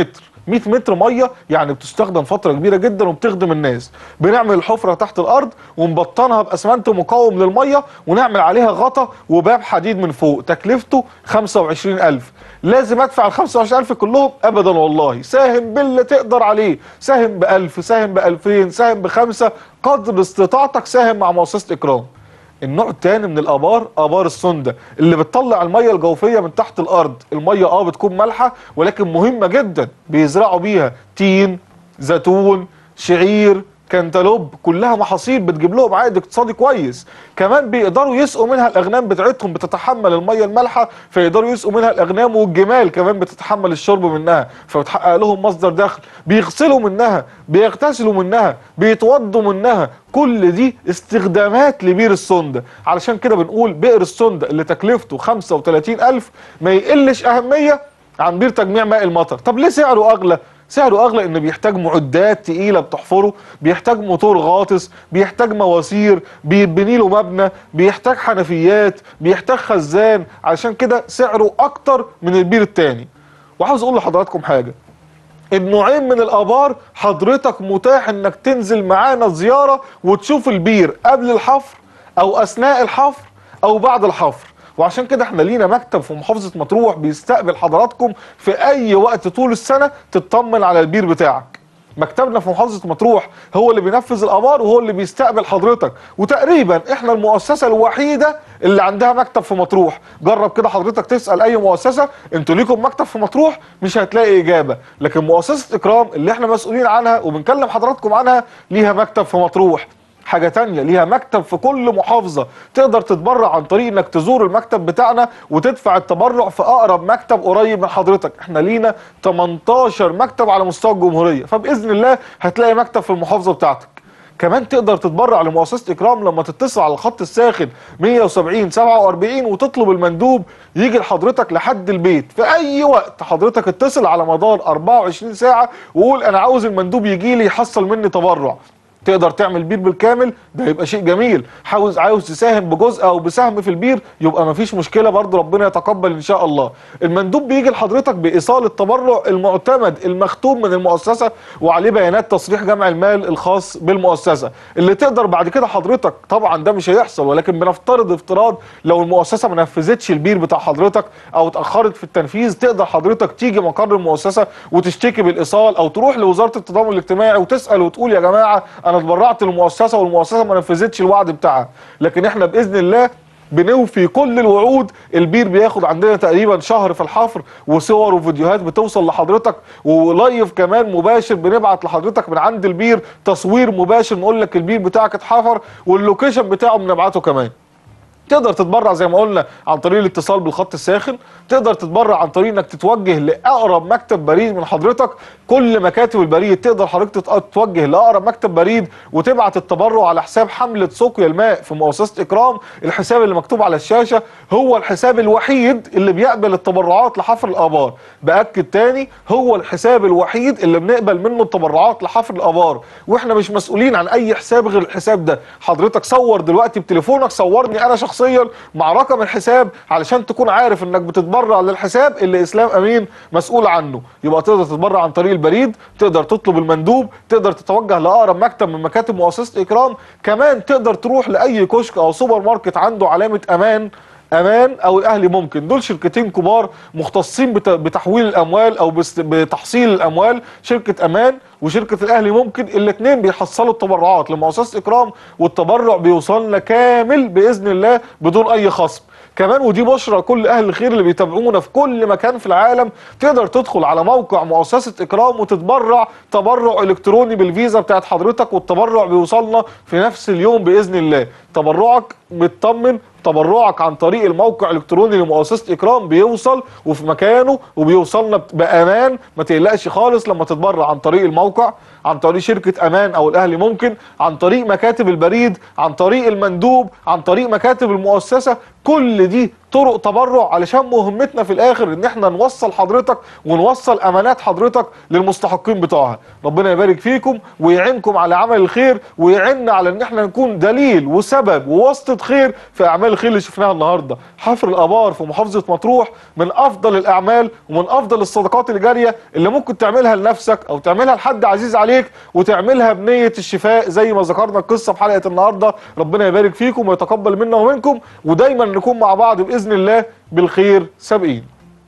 مية متر ميه يعني بتستخدم فتره كبيره جدا وبتخدم الناس. بنعمل الحفره تحت الارض ونبطنها باسمنت مقاوم للميه ونعمل عليها غطا وباب حديد من فوق، تكلفته خمسة وعشرين ألف. لازم ادفع ال خمسة وعشرين ألف كلهم؟ ابدا والله، ساهم باللي تقدر عليه، ساهم ب ألف، ساهم ب ألفين، ساهم بخمسة، قدر استطاعتك ساهم مع مؤسسه اكرام. النوع الثاني من الابار ابار السنده اللي بتطلع الميه الجوفيه من تحت الارض. الميه اه بتكون مالحه ولكن مهمه جدا، بيزرعوا بيها تين، زيتون، شعير، كنتالوب، كلها محاصيل بتجيب لهم عائد اقتصادي كويس. كمان بيقدروا يسقوا منها الاغنام بتاعتهم، بتتحمل الميه المالحه فيقدروا يسقوا منها الاغنام، والجمال كمان بتتحمل الشرب منها فبتحقق لهم مصدر دخل. بيغسلوا منها، بيغتسلوا منها، بيتوضوا منها، كل دي استخدامات لبير السنده. علشان كده بنقول بئر السنده اللي تكلفته خمسة وثلاثين ألف ما يقلش اهميه عن بير تجميع ماء المطر. طب ليه سعره اغلى؟ سعره اغلى انه بيحتاج معدات تقيله بتحفره، بيحتاج موتور غاطس، بيحتاج مواسير، بيتبني له مبنى، بيحتاج حنفيات، بيحتاج خزان، علشان كده سعره اكتر من البير التاني. وعاوز اقول لحضراتكم حاجه، النوعين من الابار حضرتك متاح انك تنزل معانا زياره وتشوف البير قبل الحفر او اثناء الحفر او بعد الحفر. وعشان كده احنا لينا مكتب في محافظه مطروح بيستقبل حضراتكم في اي وقت طول السنه تطمن على البير بتاعك. مكتبنا في محافظه مطروح هو اللي بينفذ الابار وهو اللي بيستقبل حضرتك، وتقريبا احنا المؤسسه الوحيده اللي عندها مكتب في مطروح. جرب كده حضرتك تسال اي مؤسسه انتوا ليكم مكتب في مطروح مش هتلاقي اجابه، لكن مؤسسه اكرام اللي احنا مسؤولين عنها وبنكلم حضراتكم عنها ليها مكتب في مطروح. حاجة تانية، ليها مكتب في كل محافظة، تقدر تتبرع عن طريق انك تزور المكتب بتاعنا وتدفع التبرع في اقرب مكتب قريب من حضرتك. احنا لينا تمنتاشر مكتب على مستوى الجمهورية، فبإذن الله هتلاقي مكتب في المحافظة بتاعتك. كمان تقدر تتبرع لمؤسسة اكرام لما تتصل على الخط الساخن مية وسبعين سبعة وأربعين وتطلب المندوب يجي لحضرتك لحد البيت في اي وقت. حضرتك اتصل على مدار أربعة وعشرين ساعة وقول انا عاوز المندوب يجي لي يحصل مني تبرع. تقدر تعمل بير بالكامل، ده يبقى شيء جميل. عاوز عاوز تساهم بجزء او بسهم في البير يبقى مفيش مشكله برضه، ربنا يتقبل ان شاء الله. المندوب بيجي لحضرتك بايصال التبرع المعتمد المختوم من المؤسسه وعليه بيانات تصريح جمع المال الخاص بالمؤسسه، اللي تقدر بعد كده حضرتك، طبعا ده مش هيحصل ولكن بنفترض افتراض لو المؤسسه ما نفذتش البير بتاع حضرتك او اتاخرت في التنفيذ، تقدر حضرتك تيجي مقر المؤسسه وتشتكي بالايصال او تروح لوزاره التضامن الاجتماعي وتسال وتقول يا جماعه انا اتبرعت للمؤسسه والمؤسسه ما نفذتش الوعد بتاعها. لكن احنا باذن الله بنوفي كل الوعود. البير بياخد عندنا تقريبا شهر في الحفر، وصور وفيديوهات بتوصل لحضرتك، ولايف كمان مباشر بنبعت لحضرتك من عند البير تصوير مباشر نقول لك البير بتاعك اتحفر، واللوكيشن بتاعه بنبعته كمان. تقدر تتبرع زي ما قلنا عن طريق الاتصال بالخط الساخن، تقدر تتبرع عن طريق انك تتوجه لاقرب مكتب بريد من حضرتك. كل مكاتب البريد تقدر حضرتك تتوجه لاقرب مكتب بريد وتبعت التبرع على حساب حمله سقيا الماء في مؤسسه اكرام. الحساب اللي مكتوب على الشاشه هو الحساب الوحيد اللي بيقبل التبرعات لحفر الابار. باكد تاني، هو الحساب الوحيد اللي بنقبل منه التبرعات لحفر الابار، واحنا مش مسؤولين عن اي حساب غير الحساب ده. حضرتك صور دلوقتي بتليفونك، صورني انا شخصيا مع رقم الحساب علشان تكون عارف انك بتتبرع للحساب اللي اسلام امين مسؤول عنه. يبقى تقدر تتبرع عن طريق البريد، تقدر تطلب المندوب، تقدر تتوجه لاقرب مكتب من مكاتب مؤسسه اكرام. كمان تقدر تروح لاي كشك او سوبر ماركت عنده علامه امان امان او الاهلي ممكن. دول شركتين كبار مختصين بتحويل الاموال او بتحصيل الاموال، شركه امان وشركه الاهلي ممكن. الاثنين بيحصلوا التبرعات لمؤسسه اكرام والتبرع بيوصلنا كامل باذن الله بدون اي خصم. كمان ودي بشرى كل اهل الخير اللي بيتابعونا في كل مكان في العالم، تقدر تدخل على موقع مؤسسه اكرام وتتبرع تبرع الكتروني بالفيزا بتاعت حضرتك، والتبرع بيوصلنا في نفس اليوم باذن الله. تبرعك مطمن، تبرعك عن طريق الموقع الالكتروني لمؤسسه اكرام بيوصل وفي مكانه وبيوصلنا بامان. ما تقلقش خالص لما تتبرع عن طريق الموقع، عن طريق شركه امان او الاهلي ممكن، عن طريق مكاتب البريد، عن طريق المندوب، عن طريق مكاتب المؤسسه. كل دي طرق تبرع، علشان مهمتنا في الاخر ان احنا نوصل حضرتك ونوصل امانات حضرتك للمستحقين بتوعها. ربنا يبارك فيكم ويعينكم على عمل الخير، ويعيننا على ان احنا نكون دليل وسبب وواسطه خير في اعمال الخير اللي شفناها النهارده. حفر الابار في محافظه مطروح من افضل الاعمال ومن افضل الصدقات الجاريه اللي ممكن تعملها لنفسك او تعملها لحد عزيز عليك، وتعملها بنيه الشفاء زي ما ذكرنا القصه في حلقه النهارده. ربنا يبارك فيكم ويتقبل منا ومنكم، ودايما نكون مع بعض باذن الله بالخير سابقين.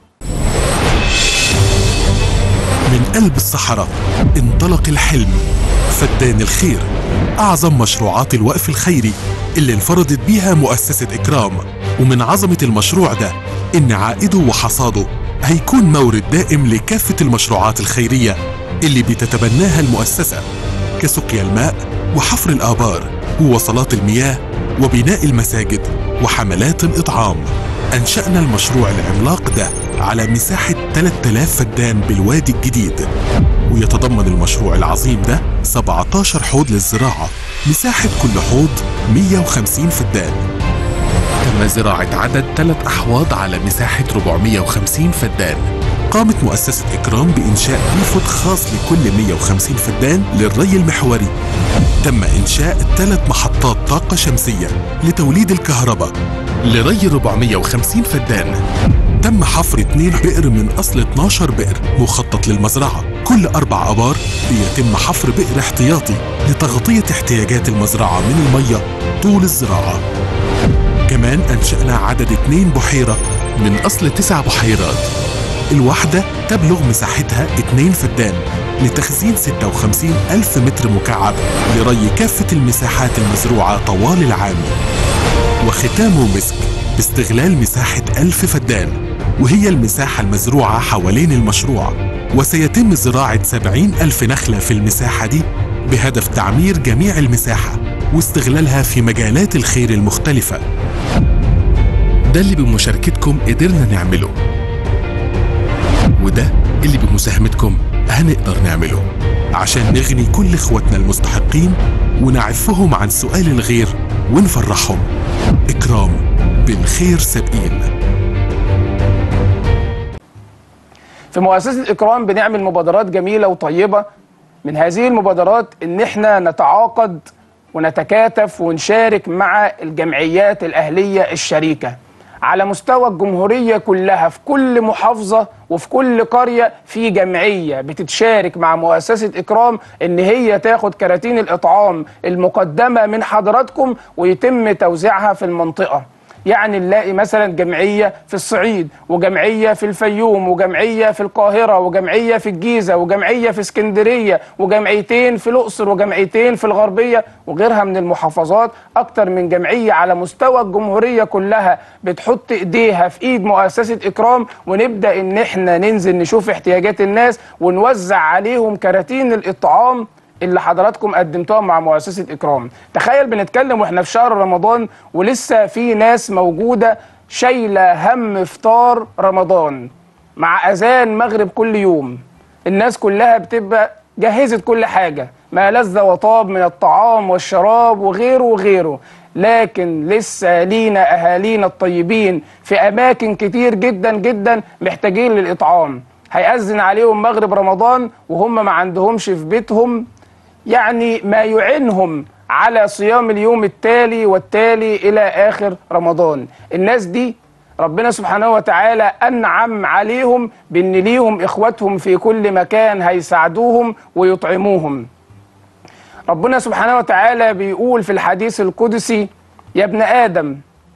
من قلب الصحراء انطلق الحلم فدان الخير، أعظم مشروعات الوقف الخيري اللي انفردت بيها مؤسسة إكرام. ومن عظمة المشروع ده إن عائده وحصاده هيكون مورد دائم لكافة المشروعات الخيرية اللي بتتبناها المؤسسة، كسقيا الماء وحفر الآبار ووصلات المياه وبناء المساجد وحملات الإطعام. أنشأنا المشروع العملاق ده على مساحة ثلاثة آلاف فدان بالوادي الجديد، ويتضمن المشروع العظيم ده سبعة عشر حوض للزراعة، مساحة كل حوض مئة وخمسين فدان. تم زراعة عدد ثلاث أحواض على مساحة أربعمئة وخمسين فدان. قامت مؤسسة إكرام بإنشاء ديفود خاص لكل مئة وخمسين فدان للري المحوري. تم إنشاء ثلاث محطات طاقة شمسية لتوليد الكهرباء لري أربعمئة وخمسين فدان. تم حفر اثنين بئر من أصل اثني عشر بئر مخطط للمزرعة. كل أربع أبار بيتم حفر بئر احتياطي لتغطية احتياجات المزرعة من المية طول الزراعة. كمان أنشأنا عدد اثنين بحيرة من أصل تسع بحيرات، الواحدة تبلغ مساحتها اثنين فدان لتخزين ستة وخمسين ألف متر مكعب لري كافة المساحات المزروعة طوال العام. وختامه مسك باستغلال مساحة ألف فدان، وهي المساحة المزروعة حوالين المشروع. وسيتم زراعة سبعين ألف نخلة في المساحة دي بهدف تعمير جميع المساحة واستغلالها في مجالات الخير المختلفة. ده اللي بمشاركتكم قدرنا نعمله، وده اللي بمساهمتكم هنقدر نعمله عشان نغني كل اخواتنا المستحقين ونعفهم عن سؤال الغير ونفرحهم. إكرام، بالخير سابقين. في مؤسسة إكرام بنعمل مبادرات جميلة وطيبة. من هذه المبادرات إن احنا نتعاقد ونتكاتف ونشارك مع الجمعيات الأهلية الشريكة على مستوى الجمهورية كلها. في كل محافظة وفي كل قرية في جمعية بتتشارك مع مؤسسة إكرام إن هي تاخد كراتين الإطعام المقدمة من حضراتكم ويتم توزيعها في المنطقة. يعني نلاقي مثلا جمعية في الصعيد، وجمعية في الفيوم، وجمعية في القاهرة، وجمعية في الجيزة، وجمعية في اسكندرية، وجمعيتين في الأقصر، وجمعيتين في الغربية، وغيرها من المحافظات. أكتر من جمعية على مستوى الجمهورية كلها بتحط إيديها في إيد مؤسسة إكرام، ونبدأ إن إحنا ننزل نشوف احتياجات الناس ونوزع عليهم كراتين الإطعام اللي حضراتكم قدمتوها مع مؤسسة إكرام. تخيل بنتكلم واحنا في شهر رمضان ولسه في ناس موجودة شايلة هم إفطار رمضان مع أذان مغرب كل يوم. الناس كلها بتبقى جهزت كل حاجة ما لذ وطاب من الطعام والشراب وغيره وغيره، لكن لسه لينا أهالينا الطيبين في أماكن كتير جدا جدا محتاجين للإطعام. هيأذن عليهم مغرب رمضان وهم ما عندهمش في بيتهم يعني ما يعينهم على صيام اليوم التالي والتالي إلى آخر رمضان. الناس دي ربنا سبحانه وتعالى أنعم عليهم بأن ليهم إخواتهم في كل مكان هيساعدوهم ويطعموهم. ربنا سبحانه وتعالى بيقول في الحديث القدسي: يا ابن آدم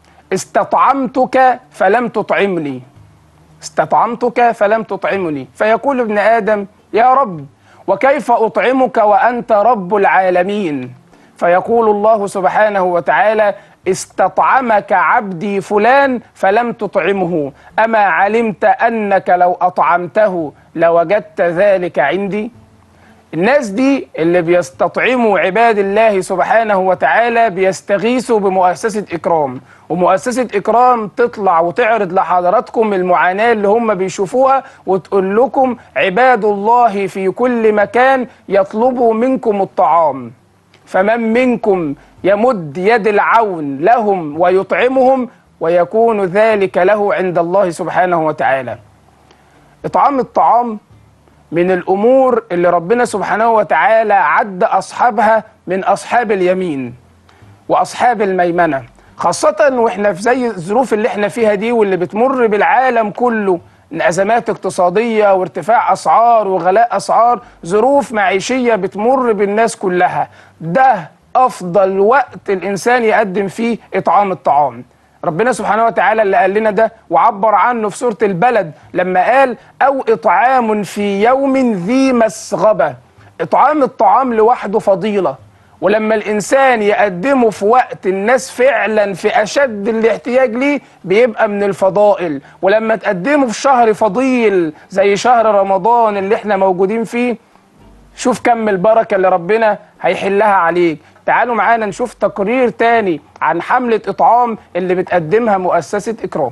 استطعمتك فلم تطعمني، استطعمتك فلم تطعمني. فيقول ابن آدم: يا رب وكيف أطعمك وأنت رب العالمين؟ فيقول الله سبحانه وتعالى: استطعمك عبدي فلان فلم تطعمه، أما علمت أنك لو أطعمته لوجدت ذلك عندي؟ الناس دي اللي بيستطعموا عباد الله سبحانه وتعالى بيستغيثوا بمؤسسة إكرام، ومؤسسة إكرام تطلع وتعرض لحضراتكم المعاناة اللي هم بيشوفوها وتقول لكم عباد الله في كل مكان يطلبوا منكم الطعام، فمن منكم يمد يد العون لهم ويطعمهم ويكون ذلك له عند الله سبحانه وتعالى. إطعام الطعام من الأمور اللي ربنا سبحانه وتعالى عد أصحابها من أصحاب اليمين وأصحاب الميمنة، خاصة وإحنا في زي الظروف اللي إحنا فيها دي واللي بتمر بالعالم كله من أزمات اقتصادية وارتفاع أسعار وغلاء أسعار، ظروف معيشية بتمر بالناس كلها. ده أفضل وقت الإنسان يقدم فيه إطعام الطعام. ربنا سبحانه وتعالى اللي قال لنا ده وعبر عنه في سورة البلد لما قال أو إطعام في يوم ذي مسغبة. إطعام الطعام لوحده فضيلة، ولما الإنسان يقدمه في وقت الناس فعلا في أشد الاحتياج ليه بيبقى من الفضائل، ولما تقدمه في شهر فضيل زي شهر رمضان اللي احنا موجودين فيه شوف كم البركة اللي ربنا هيحلها عليك. تعالوا معانا نشوف تقرير تاني عن حملة إطعام اللي بتقدمها مؤسسة إكرام.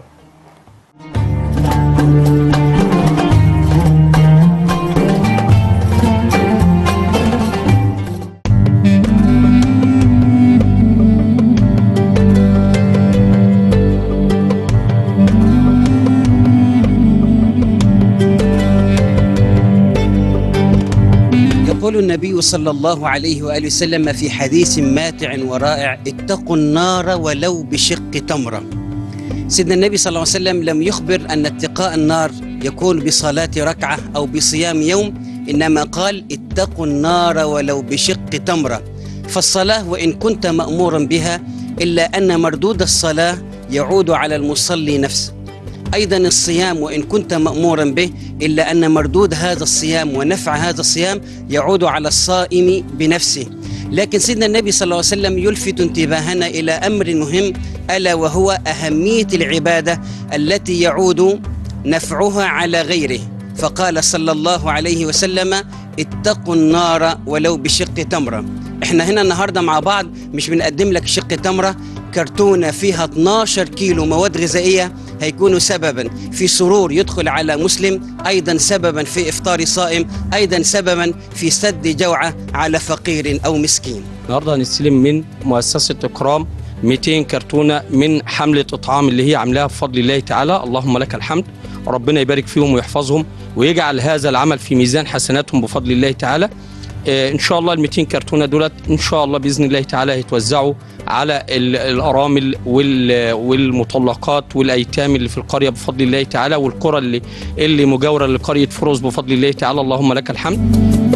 يقول النبي صلى الله عليه وآله وسلم في حديث ماتع ورائع: اتقوا النار ولو بشق تمرة. سيدنا النبي صلى الله عليه وسلم لم يخبر أن اتقاء النار يكون بصلاة ركعة أو بصيام يوم، إنما قال اتقوا النار ولو بشق تمرة. فالصلاة وإن كنت مأمورا بها إلا أن مردود الصلاة يعود على المصلي نفسه. أيضا الصيام وإن كنت مأمورا به إلا أن مردود هذا الصيام ونفع هذا الصيام يعود على الصائم بنفسه. لكن سيدنا النبي صلى الله عليه وسلم يلفت انتباهنا إلى أمر مهم، ألا وهو أهمية العبادة التي يعود نفعها على غيره. فقال صلى الله عليه وسلم اتقوا النار ولو بشق تمرة. احنا هنا النهاردة مع بعض مش بنقدم لك شق تمرة، كرتونة فيها اثناشر كيلو مواد غذائية هيكونوا سببا في سرور يدخل على مسلم، أيضا سببا في إفطار صائم، أيضا سببا في سد جوعة على فقير أو مسكين. النهارده هنستلم من مؤسسة إكرام مئتين كرتونة من حملة إطعام اللي هي عاملاها بفضل الله تعالى. اللهم لك الحمد، ربنا يبارك فيهم ويحفظهم ويجعل هذا العمل في ميزان حسناتهم بفضل الله تعالى. آه إن شاء الله ال مئتين كرتونة دولت إن شاء الله بإذن الله تعالى هيتوزعوا على الأرامل والمطلقات والأيتام اللي في القرية بفضل الله تعالى، والقرى اللي اللي مجاورة لقرية فروز بفضل الله تعالى. اللهم لك الحمد.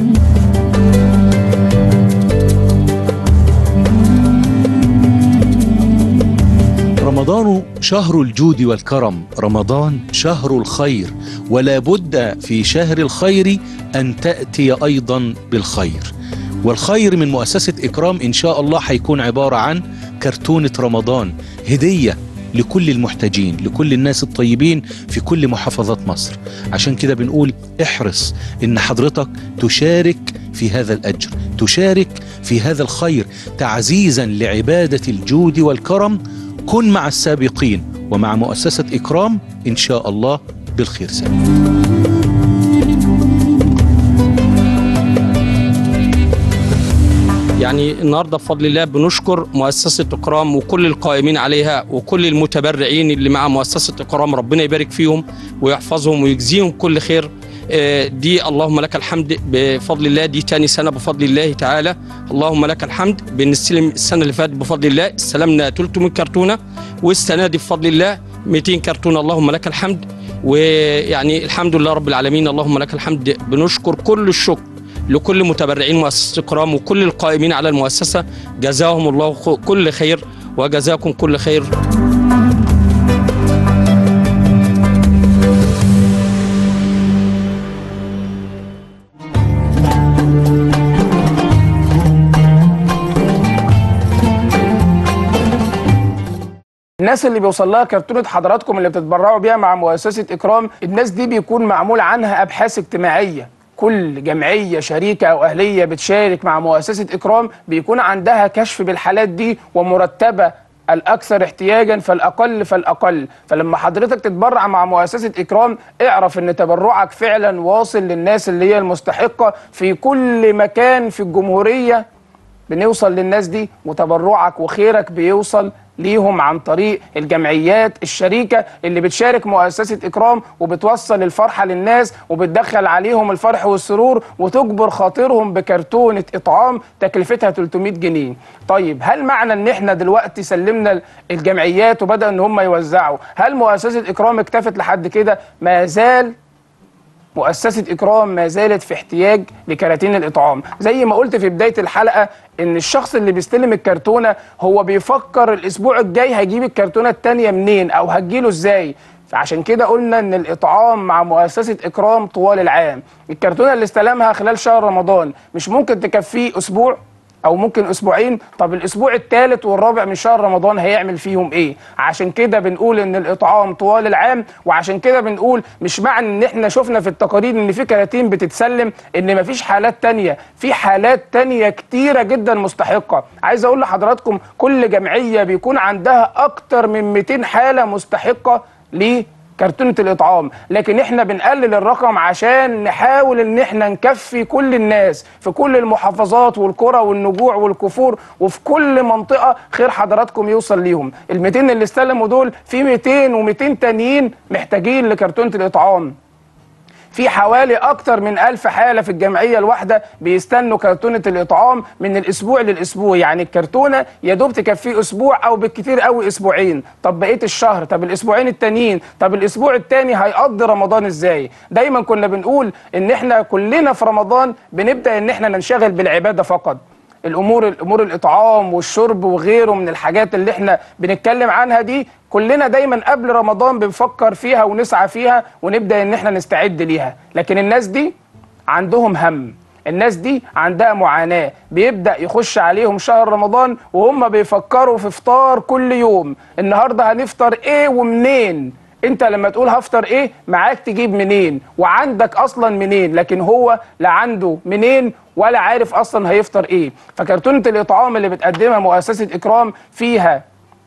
رمضان شهر الجود والكرم، رمضان شهر الخير، ولا بد في شهر الخير أن تأتي أيضا بالخير. والخير من مؤسسة إكرام إن شاء الله هيكون عبارة عن كرتونة رمضان هدية لكل المحتاجين، لكل الناس الطيبين في كل محافظات مصر. عشان كده بنقول احرص إن حضرتك تشارك في هذا الأجر، تشارك في هذا الخير تعزيزا لعبادة الجود والكرم. كن مع السابقين ومع مؤسسة إكرام إن شاء الله بالخير سابق. يعني النهارده بفضل الله بنشكر مؤسسة إكرام وكل القائمين عليها وكل المتبرعين اللي مع مؤسسة إكرام، ربنا يبارك فيهم ويحفظهم ويجزيهم كل خير. دي اللهم لك الحمد بفضل الله، دي تاني سنة بفضل الله تعالى. اللهم لك الحمد. بنستلم السنة اللي فاتت بفضل الله استلمنا ثلاثمئة كرتونة، والسنة دي بفضل الله مئتين كرتونة. اللهم لك الحمد، ويعني الحمد لله رب العالمين. اللهم لك الحمد. بنشكر كل الشكر لكل متبرعين مؤسسة إكرام وكل القائمين على المؤسسة، جزاهم الله كل خير وجزاكم كل خير. الناس اللي بيوصل لها كرتونة حضراتكم اللي بتتبرعوا بيها مع مؤسسة إكرام، الناس دي بيكون معمول عنها أبحاث اجتماعية. كل جمعية شريكة أو أهلية بتشارك مع مؤسسة إكرام بيكون عندها كشف بالحالات دي ومرتبة الأكثر احتياجا فالأقل فالأقل. فلما حضرتك تتبرع مع مؤسسة إكرام اعرف إن تبرعك فعلا واصل للناس اللي هي المستحقة في كل مكان في الجمهورية. بنوصل للناس دي وتبرعك وخيرك بيوصل ليهم عن طريق الجمعيات الشريكة اللي بتشارك مؤسسة إكرام وبتوصل الفرحة للناس وبتدخل عليهم الفرح والسرور وتجبر خاطرهم بكرتونة إطعام تكلفتها ثلاثمائة جنيه. طيب هل معنى ان احنا دلوقتي سلمنا الجمعيات وبدأ ان هم يوزعوا، هل مؤسسة إكرام اكتفت لحد كده؟ ما زال مؤسسة إكرام ما زالت في احتياج لكراتين الإطعام. زي ما قلت في بداية الحلقة إن الشخص اللي بيستلم الكرتونة هو بيفكر الأسبوع الجاي هيجيب الكرتونة التانية منين أو هتجيله إزاي. فعشان كده قلنا إن الإطعام مع مؤسسة إكرام طوال العام. الكرتونة اللي استلمها خلال شهر رمضان مش ممكن تكفيه أسبوع او ممكن اسبوعين، طب الاسبوع الثالث والرابع من شهر رمضان هيعمل فيهم ايه؟ عشان كده بنقول ان الاطعام طوال العام. وعشان كده بنقول مش معنى ان احنا شفنا في التقارير ان في كراتين بتتسلم ان مفيش حالات تانية، في حالات تانية كتيرة جدا مستحقة. عايز اقول لحضراتكم كل جمعية بيكون عندها اكتر من مئتين حالة مستحقة ليه كرتونة الإطعام، لكن احنا بنقلل الرقم عشان نحاول ان احنا نكفي كل الناس في كل المحافظات والقرى والنجوع والكفور وفي كل منطقة خير حضراتكم يوصل ليهم. ال مئتين اللي استلموا دول في مئتين ومئتين تانيين محتاجين لكرتونة الإطعام. في حوالي أكتر من ألف حالة في الجمعية الواحدة بيستنوا كرتونة الإطعام من الأسبوع للأسبوع، يعني الكرتونة يا دوب تكفيه أسبوع أو بالكتير قوي أسبوعين. طب بقية الشهر، طب الأسبوعين التانيين، طب الأسبوع التاني هيقضي رمضان إزاي؟ دايما كنا بنقول إن إحنا كلنا في رمضان بنبدأ إن إحنا ننشغل بالعبادة فقط. الامور الامور الاطعام والشرب وغيره من الحاجات اللي احنا بنتكلم عنها دي كلنا دايما قبل رمضان بنفكر فيها ونسعى فيها ونبدا ان احنا نستعد ليها. لكن الناس دي عندهم هم، الناس دي عندها معاناه، بيبدا يخش عليهم شهر رمضان وهم بيفكروا في فطار كل يوم، النهارده هنفطر ايه ومنين. انت لما تقول هفطر ايه معاك تجيب منين وعندك اصلا منين، لكن هو لا عنده منين ولا عارف اصلا هيفطر ايه. فكرتونة الاطعام اللي بتقدمها مؤسسة إكرام فيها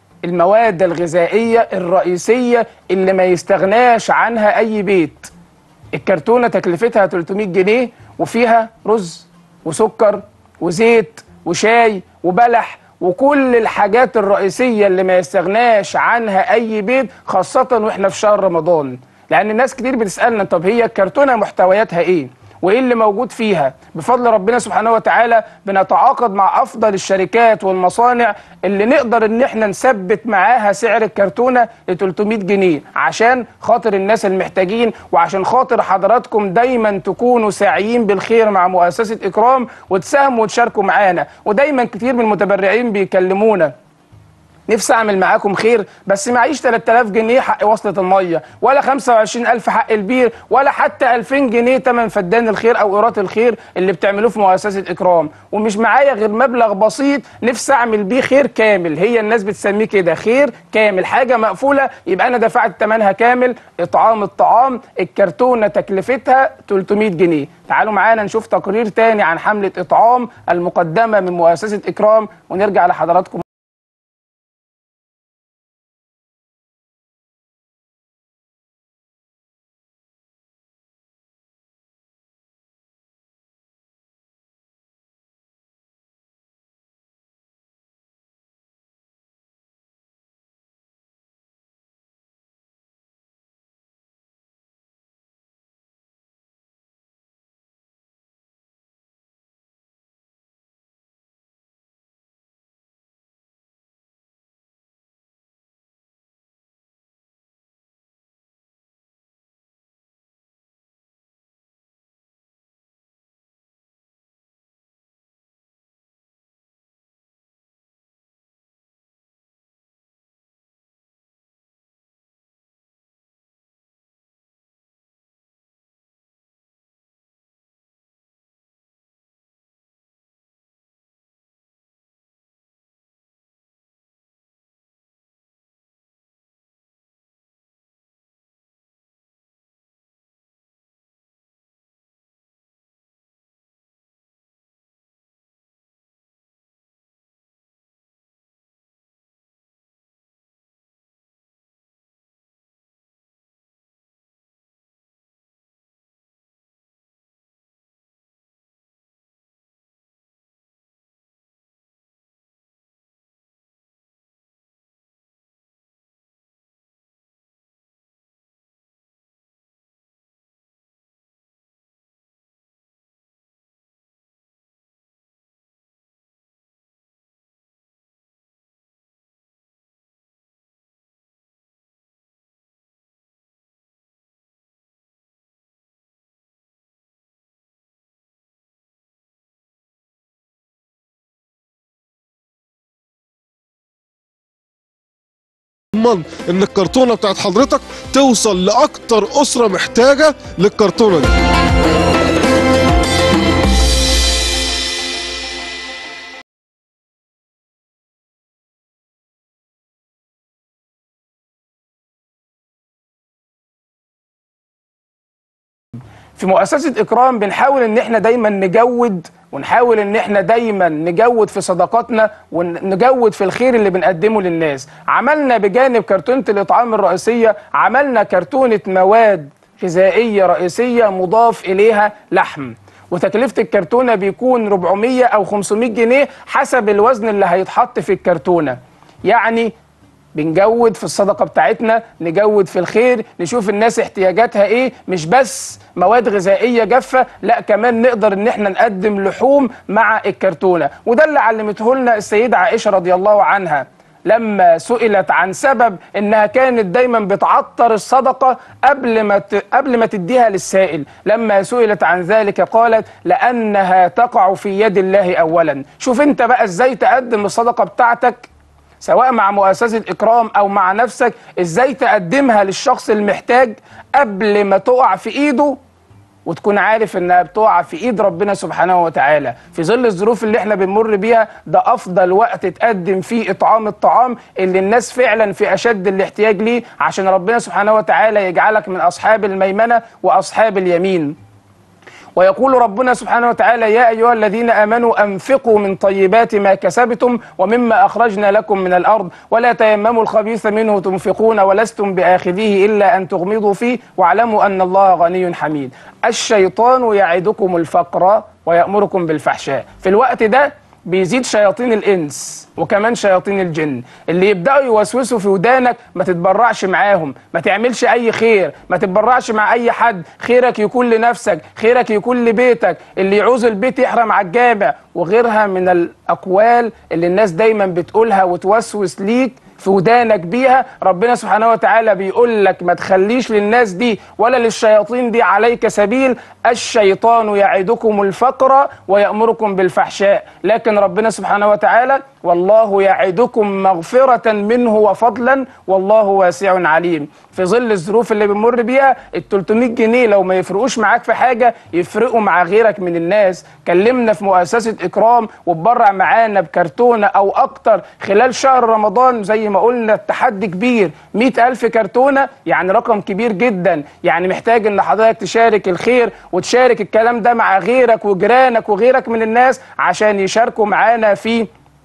المواد الغذائية الرئيسية اللي ما يستغناش عنها اي بيت. الكرتونة تكلفتها ثلاثمائة جنيه وفيها رز وسكر وزيت وشاي وبلح وكل الحاجات الرئيسية اللي ما يستغناش عنها أي بيت، خاصة وإحنا في شهر رمضان. لأن الناس كتير بتسألنا طب هي الكرتونة محتوياتها إيه؟ وإيه اللي موجود فيها؟ بفضل ربنا سبحانه وتعالى بنتعاقد مع أفضل الشركات والمصانع اللي نقدر إن إحنا نثبت معاها سعر الكرتونة ل ثلاثمائة جنيه عشان خاطر الناس المحتاجين وعشان خاطر حضراتكم دايما تكونوا ساعيين بالخير مع مؤسسة إكرام وتساهموا وتشاركوا معانا. ودايما كتير من المتبرعين بيكلمونا نفسي اعمل معاكم خير بس معيش ثلاثة آلاف جنيه حق وصلة الميه ولا خمسة وعشرين ألف حق البير ولا حتى ألفين جنيه ثمن فدان الخير او قيراط الخير اللي بتعملوه في مؤسسة إكرام، ومش معايا غير مبلغ بسيط نفسي اعمل بيه خير كامل. هي الناس بتسميه كده خير كامل، حاجه مقفوله يبقى انا دفعت ثمنها كامل. اطعام الطعام الكرتونه تكلفتها ثلاثمائة جنيه. تعالوا معانا نشوف تقرير تاني عن حمله اطعام المقدمه من مؤسسة إكرام ونرجع لحضراتكم. ضمن ان الكرتونه بتاعت حضرتك توصل لاكتر اسره محتاجه للكرتونه دي. في مؤسسة إكرام بنحاول إن إحنا دايما نجود، ونحاول إن إحنا دايما نجود في صداقاتنا ونجود في الخير اللي بنقدمه للناس. عملنا بجانب كرتونة الإطعام الرئيسية، عملنا كرتونة مواد غذائية رئيسية مضاف إليها لحم، وتكلفة الكرتونة بيكون أربعمية أو خمسمية جنيه حسب الوزن اللي هيتحط في الكرتونة. يعني بنجود في الصدقة بتاعتنا، نجود في الخير، نشوف الناس احتياجاتها ايه، مش بس مواد غذائية جافة، لا كمان نقدر ان احنا نقدم لحوم مع الكرتونة. وده اللي علمته لنا السيدة عائشة رضي الله عنها لما سئلت عن سبب انها كانت دايما بتعطر الصدقة قبل ما ت... قبل ما تديها للسائل. لما سئلت عن ذلك قالت لانها تقع في يد الله اولا. شوف انت بقى ازاي تقدم الصدقة بتاعتك سواء مع مؤسسة إكرام أو مع نفسك، إزاي تقدمها للشخص المحتاج قبل ما تقع في إيده، وتكون عارف إنها بتقع في إيد ربنا سبحانه وتعالى. في ظل الظروف اللي إحنا بنمر بيها ده أفضل وقت تقدم فيه إطعام الطعام اللي الناس فعلا في أشد الاحتياج ليه، عشان ربنا سبحانه وتعالى يجعلك من أصحاب الميمنة وأصحاب اليمين. ويقول ربنا سبحانه وتعالى يا أيها الذين آمنوا أنفقوا من طيبات ما كسبتم ومما أخرجنا لكم من الأرض ولا تيمموا الخبيث منه تنفقون ولستم بآخذيه إلا أن تغمضوا فيه واعلموا أن الله غني حميد. الشيطان يعدكم الفقر ويأمركم بالفحشاء. في الوقت ده بيزيد شياطين الإنس وكمان شياطين الجن اللي يبدأوا يوسوسوا في ودانك ما تتبرعش معاهم، ما تعملش أي خير، ما تتبرعش مع أي حد، خيرك يكون لنفسك، خيرك يكون لبيتك، اللي يعوز البيت يحرم على الجامع، وغيرها من الأقوال اللي الناس دايما بتقولها وتوسوس ليك في ودانك بيها. ربنا سبحانه وتعالى بيقول لك ما تخليش للناس دي ولا للشياطين دي عليك سبيل. الشيطان يعدكم الفقر ويأمركم بالفحشاء، لكن ربنا سبحانه وتعالى والله يعدكم مغفرة منه وفضلا والله واسع عليم. في ظل الظروف اللي بنمر بيها ال تلتمية جنيه لو ما يفرقوش معاك في حاجة يفرقوا مع غيرك من الناس. كلمنا في مؤسسة إكرام وتبرع معانا بكرتونة أو أكتر خلال شهر رمضان. زي ما قلنا التحدي كبير، مئة ألف كرتونة يعني رقم كبير جدا، يعني محتاج إن حضرتك تشارك الخير وتشارك الكلام ده مع غيرك وجيرانك وغيرك من الناس عشان يشاركوا معانا في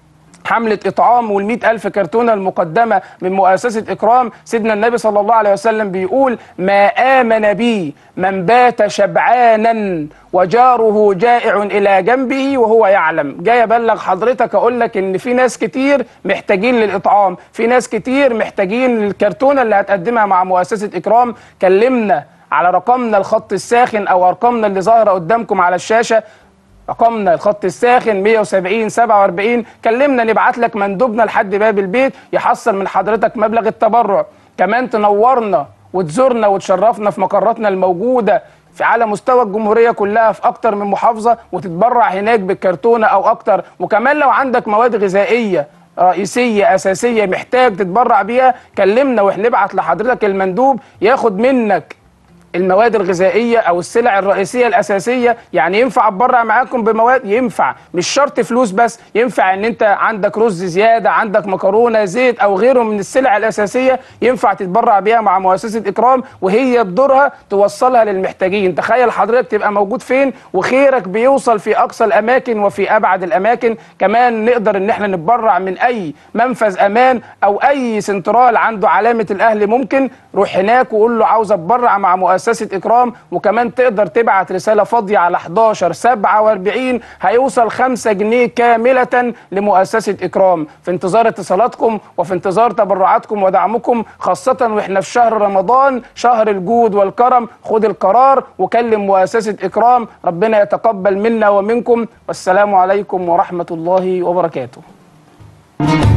حملة إطعام والمئة ألف كرتونة المقدمة من مؤسسة إكرام. سيدنا النبي صلى الله عليه وسلم بيقول ما آمن بي من بات شبعانا وجاره جائع إلى جنبه وهو يعلم. جاي أبلغ حضرتك أقول لك إن في ناس كتير محتاجين للإطعام، في ناس كتير محتاجين للكرتونة اللي هتقدمها مع مؤسسة إكرام. كلمنا على رقمنا الخط الساخن أو أرقامنا اللي ظاهرة قدامكم على الشاشة. رقمنا الخط الساخن مية وسبعين سبعة وأربعين. كلمنا نبعت لك مندوبنا لحد باب البيت يحصل من حضرتك مبلغ التبرع. كمان تنورنا وتزورنا وتشرفنا في مقراتنا الموجودة في على مستوى الجمهورية كلها في أكتر من محافظة وتتبرع هناك بالكرتونة أو أكتر. وكمان لو عندك مواد غذائية رئيسية أساسية محتاج تتبرع بيها كلمنا وهنبعت لحضرتك المندوب ياخد منك المواد الغذائية أو السلع الرئيسية الأساسية. يعني ينفع أتبرع معاكم بمواد؟ ينفع، مش شرط فلوس بس، ينفع إن أنت عندك رز زيادة، عندك مكرونة، زيت أو غيره من السلع الأساسية ينفع تتبرع بيها مع مؤسسة إكرام وهي بدورها توصلها للمحتاجين. تخيل حضرتك تبقى موجود فين وخيرك بيوصل في أقصى الأماكن وفي أبعد الأماكن. كمان نقدر إن احنا نتبرع من أي منفذ أمان أو أي سنترال عنده علامة الأهل، ممكن روح هناك وقول له عاوز أتبرع مع مؤسسة مؤسسة إكرام. وكمان تقدر تبعت رسالة فاضية على حداشر سبعة وأربعين هيوصل خمسة جنيه كاملة لمؤسسة إكرام. في انتظار اتصالاتكم وفي انتظار تبرعاتكم ودعمكم، خاصة وإحنا في شهر رمضان شهر الجود والكرم. خد القرار وكلم مؤسسة إكرام. ربنا يتقبل منا ومنكم، والسلام عليكم ورحمة الله وبركاته.